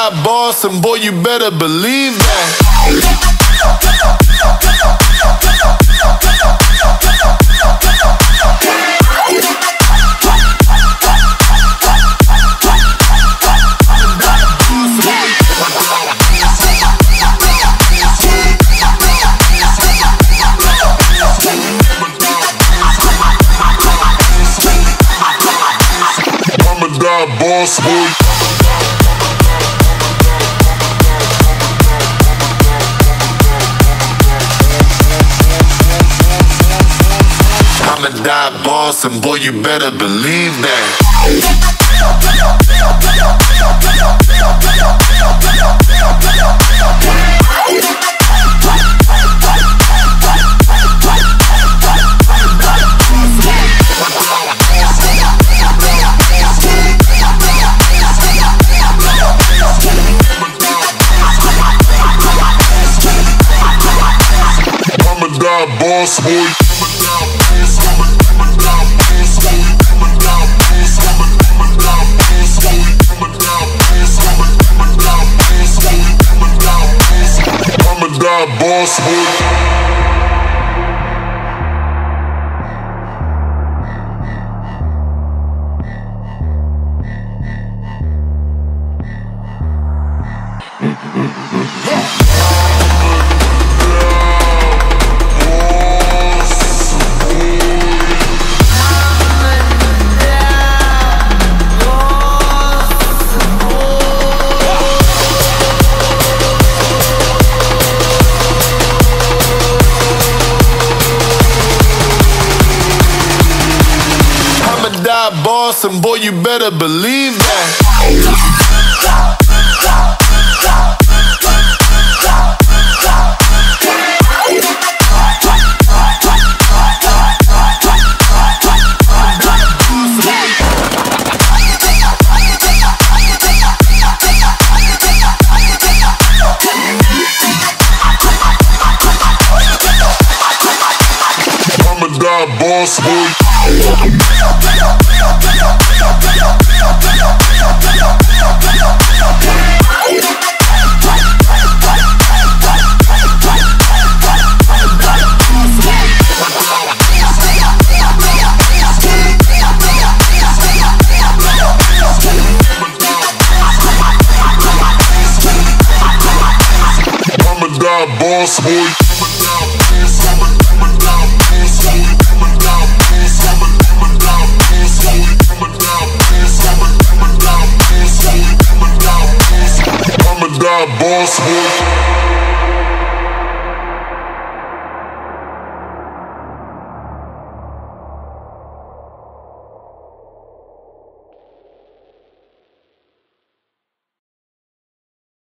die boss, and boy, you better believe that. Boss boy. I'ma die boss, and boy, you better believe that. Boss boy. I'ma die boss boy. Die boss, and boy, you better believe that. I'ma die boss boy. I'ma die boss boy.